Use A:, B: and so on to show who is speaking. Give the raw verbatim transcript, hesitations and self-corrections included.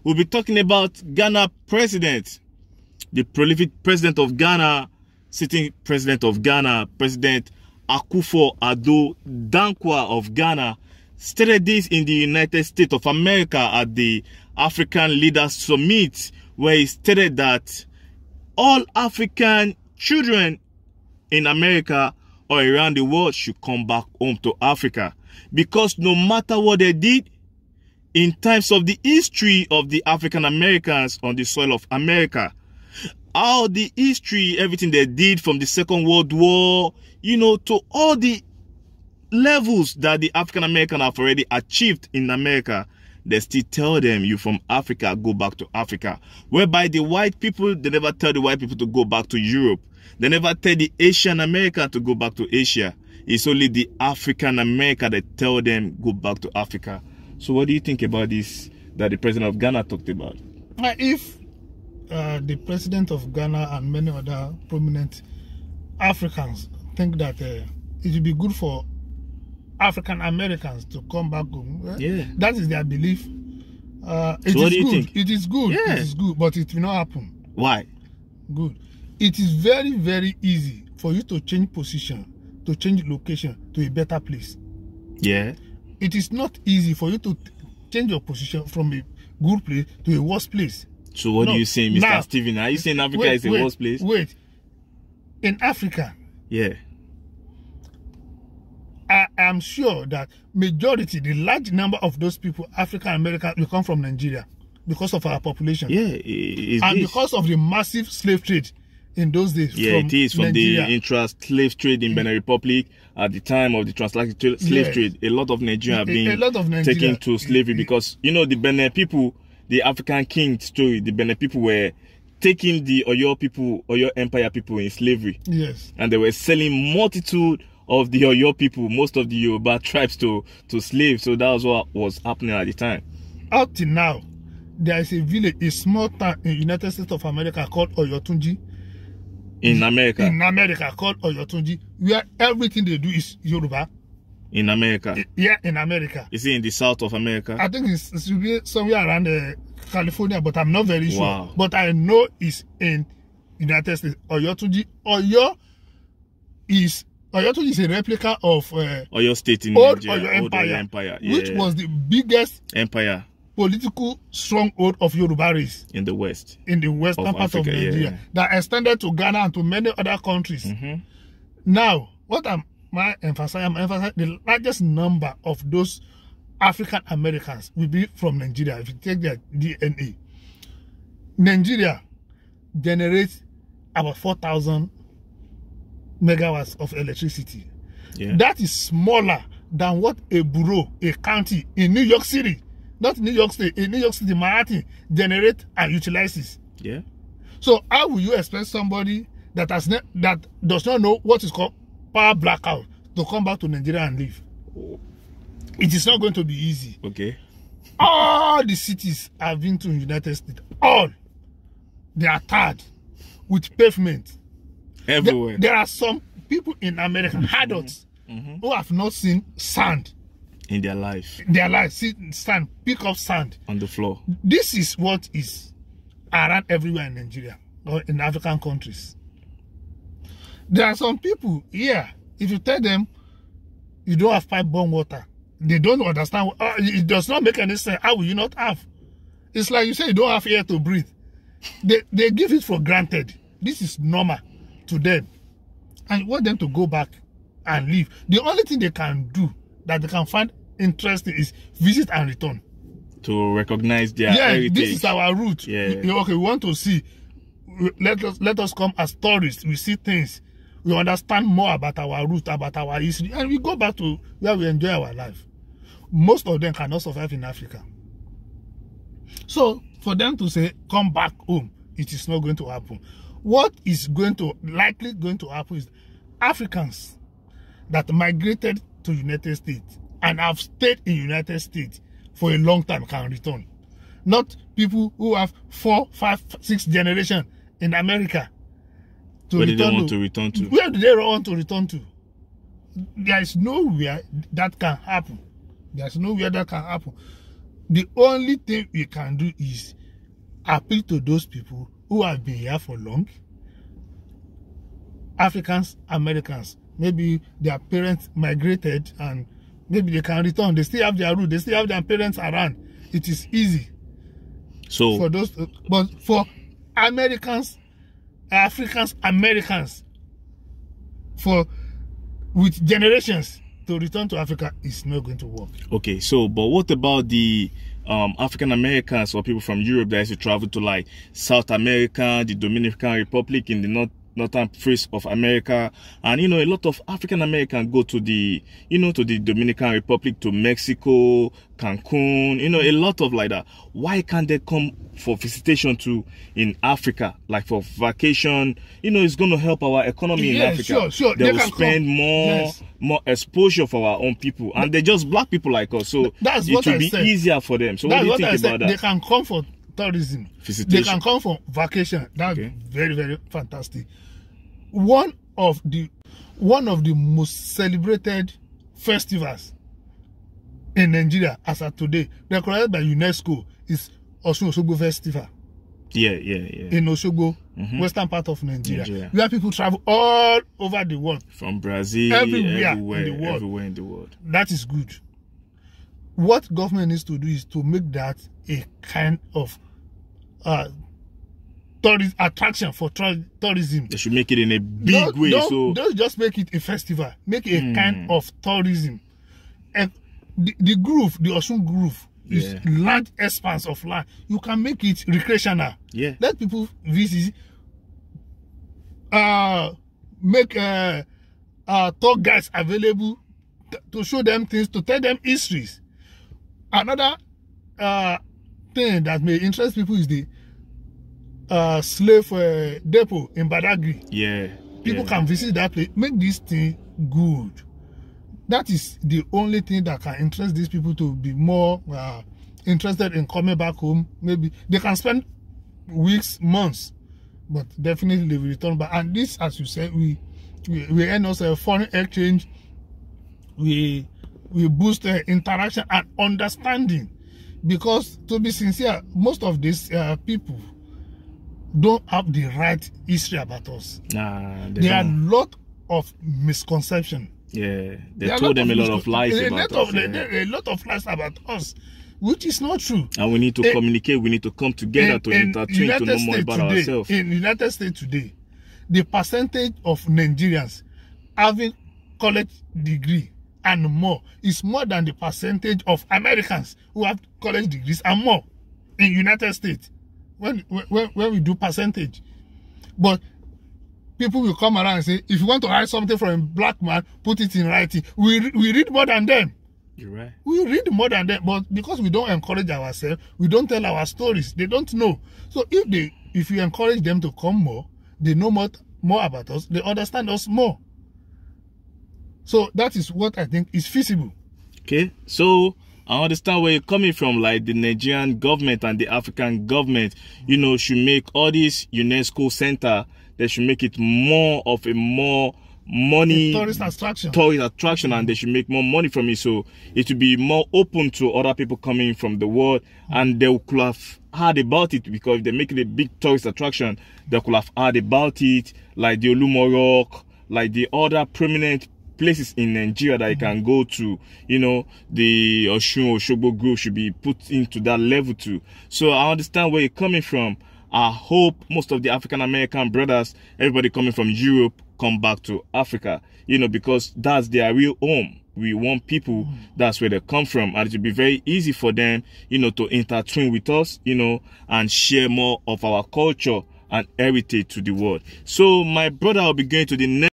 A: we'll be talking about Ghana president, the prolific president of Ghana, sitting president of Ghana, President Akufo-Addo Dankwa of Ghana, stated this in the United States of America at the African Leaders Summit, where he stated that all African children in America or around the world should come back home to Africa, because no matter what they did in terms of the history of the African Americans on the soil of America, all the history, everything they did from the Second World War, you know, to all the levels that the African American have already achieved in America, they still tell them, you from Africa, go back to Africa. Whereby the white people, they never tell the white people to go back to Europe. They never tell the Asian American to go back to Asia. It's only the African American that tell them go back to Africa. So what do you think about this that the president of Ghana talked about?
B: Uh, if uh, the president of Ghana and many other prominent Africans think that uh, it would be good for African Americans to come back home, uh,
A: yeah,
B: that is their belief. Uh, it
A: so what
B: is
A: do you
B: good.
A: think?
B: It is good.
A: Yeah.
B: It is good, but it will not happen.
A: Why?
B: Good. It is very, very easy for you to change position, to change location to a better place.
A: Yeah.
B: It is not easy for you to change your position from a good place to a worse place.
A: So what
B: no.
A: are you saying, Mister
B: Now,
A: Steven? Are you saying Africa
B: wait,
A: is a
B: wait,
A: worse place?
B: Wait. In Africa,
A: yeah,
B: I am sure that majority, the large number of those people, African Americans, will come from Nigeria because of our population.
A: Yeah, it,
B: and
A: this.
B: because of the massive slave trade in those days.
A: Yeah,
B: from
A: it is from
B: Nigeria.
A: the intra-slave trade in Benin Republic at the time of the transatlantic slave
B: Yes.
A: trade. A lot of Nigeria have been
B: a, a lot of Nigeria,
A: taken to slavery because, you know, the Benin people, the African king story, the Benin people were taking the Oyo people, Oyo Empire people in slavery.
B: Yes.
A: And they were selling multitude of the Oyo people, most of the Yoruba tribes to, to slaves. So that was what was happening at the time.
B: Up till now, there is a village, a small town in the United States of America called Oyotunji.
A: In America?
B: In America, called Oyotunji, where everything they do is Yoruba.
A: In America?
B: Yeah, in America.
A: Is it in the south of America?
B: I think it's, it should be somewhere around uh, California, but I'm not very sure.
A: Wow.
B: But I know it's in United States. Oyotunji. Oyo is Oyotunji is a replica of uh,
A: Oyo State in
B: old
A: Nigeria,
B: Oyo
A: old
B: Empire,
A: Oyo Empire, yeah.
B: which was the biggest
A: empire
B: political stronghold of Yoruba race
A: in the west,
B: in the western
A: of
B: part
A: Africa,
B: of Nigeria,
A: yeah.
B: that extended to Ghana and to many other countries.
A: Mm-hmm.
B: Now, what I'm my emphasizing, I'm emphasizing the largest number of those African Americans will be from Nigeria. If you take their D N A, Nigeria generates about four thousand megawatts of electricity.
A: Yeah.
B: That is smaller than what a borough, a county in New York City, not New York State, in New York City, Manhattan, generate and utilizes.
A: Yeah.
B: So how will you expect somebody that has ne that does not know what is called power blackout to come back to Nigeria and live? It is not going to be easy.
A: Okay.
B: All the cities I've been to in the United States, all, they are tarred with pavement.
A: Everywhere.
B: There, there are some people in America, adults, mm-hmm. who have not seen sand
A: in their life.
B: Their life, see sand, pick up sand
A: on the floor.
B: This is what is around everywhere in Nigeria or in African countries. There are some people here, if you tell them you don't have pipe-borne water, they don't understand. Uh, it does not make any sense. How will you not have? It's like you say you don't have air to breathe. They, they give it for granted. This is normal to them. And you want them to go back and leave. The only thing they can do that they can find interesting is visit and return.
A: To recognize their
B: yeah,
A: heritage.
B: This is our route.
A: Yeah.
B: Okay, we want to see. Let us, let us come as tourists. We see things. We understand more about our route, about our history. And we go back to where we enjoy our life. Most of them cannot survive in Africa. So, for them to say, come back home, it is not going to happen. What is going to, likely going to happen is Africans that migrated to United States and have stayed in United States for a long time can return. Not people who have four, five, six generations in America. To
A: where do they want
B: to,
A: to return to?
B: Where do they want to return to? There is nowhere that can happen. There is nowhere that can happen. the only thing we can do is appeal to those people who have been here for long. Africans, Americans, maybe their parents migrated and maybe they can return. They still have their root. They still have their parents around. It is easy.
A: So
B: for those, but for Americans, Africans, Americans, for with generations to return to Africa is not going to work. Okay,
A: so but what about the um, African Americans or people from Europe that used to travel to like South America, the Dominican Republic in the north northern face of America, and you know a lot of African Americans go to the you know to the Dominican Republic, to Mexico, Cancun, you know a lot of like that. Why can't they come for visitation to in Africa, like for vacation? You know it's going to help our economy
B: yeah,
A: in Africa.
B: Sure, sure.
A: They, they will spend come. more yes. more exposure for our own people, and they're just black people like us, so
B: that's
A: it
B: what
A: will
B: I
A: be
B: said.
A: easier for them. So
B: that's
A: what do you
B: what
A: think
B: I
A: about
B: said.
A: that?
B: They can come for tourism.
A: Visitation.
B: They can come for vacation. That's
A: okay.
B: very, very fantastic. One of the one of the most celebrated festivals in Nigeria as of today, recognized by UNESCO, is Osun-Osogbo Festival.
A: Yeah, yeah, yeah.
B: In Osogbo,
A: mm-hmm.
B: western part of Nigeria,
A: Nigeria,
B: where people travel all over the world,
A: from Brazil,
B: everywhere,
A: everywhere
B: in the world.
A: everywhere in the world.
B: That is good. What government needs to do is to make that a kind of uh, tourist attraction for tourism.
A: They should make it in a big
B: don't,
A: way.
B: Don't,
A: so
B: don't just make it a festival. Make it a
A: mm.
B: kind of tourism. And the, the groove, the Osun groove, is
A: yeah.
B: large expanse of land. You can make it recreational.
A: Yeah.
B: Let people visit. Uh, make uh, uh, tour guides available to show them things, to tell them histories. Another uh, thing that may interest people is the uh, slave uh, depot in Badagry.
A: Yeah.
B: People
A: yeah.
B: can visit that place. Make this thing good. That is the only thing that can interest these people to be more uh, interested in coming back home. Maybe they can spend weeks, months, but definitely they will return back. And this, as you said, we we, we earn also a foreign exchange. We we boost uh, interaction and understanding, because to be sincere, most of these uh, people don't have the right history about us.
A: Nah,
B: there are a lot of misconception.
A: Yeah, they told them a lot of lies
B: a
A: about
B: lot
A: us.
B: Of, yeah. A lot of lies about us, which is not true.
A: And we need to a, communicate. We need to come together
B: in,
A: to
B: in
A: intertwine
B: United
A: to know more
B: States
A: about
B: today,
A: ourselves.
B: In the United States today, the percentage of Nigerians having college degree and more is more than the percentage of Americans who have college degrees and more in United States. When when when we do percentage, but people will come around and say, if you want to hide something from a black man, put it in writing. We we read more than them.
A: You're right.
B: We read more than them, but because we don't encourage ourselves, we don't tell our stories. They don't know. So if they if we encourage them to come more, they know more more about us. They understand us more. So that is what I think is feasible.
A: Okay, so I understand where you're coming from. Like the Nigerian government and the African government, you know, should make all these UNESCO center. They should make it more of a more money
B: a tourist attraction.
A: Tourist attraction, and they should make more money from it. So it will be more open to other people coming from the world, and they could have heard about it, because if they make it a big tourist attraction, they could have heard about it, like the Olumo Rock, like the other prominent places in Nigeria that you can go to. You know, the Osun-Osogbo group should be put into that level too. So I understand where you're coming from. I hope most of the African American brothers, everybody coming from Europe, come back to Africa, you know, because that's their real home. We want people, that's where they come from, and it will be very easy for them, you know, to intertwine with us, you know, and share more of our culture and heritage to the world. So my brother will be going to the next